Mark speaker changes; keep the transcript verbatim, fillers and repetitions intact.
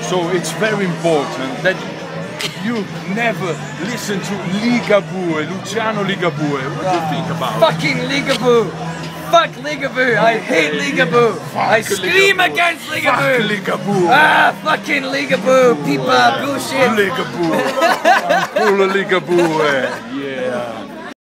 Speaker 1: So it's very important that you never listen to Ligabue, Luciano Ligabue. What do you think about
Speaker 2: Fucking Ligabue! Fuck Ligabue! I hate Ligabue! I scream
Speaker 1: Ligabue.
Speaker 2: against
Speaker 1: Fuck
Speaker 2: Ligabue!
Speaker 1: Ligabue!
Speaker 2: Ah, fucking Ligabue! People are bullshit!
Speaker 1: Ligabue! Cool Ligabue! Yeah!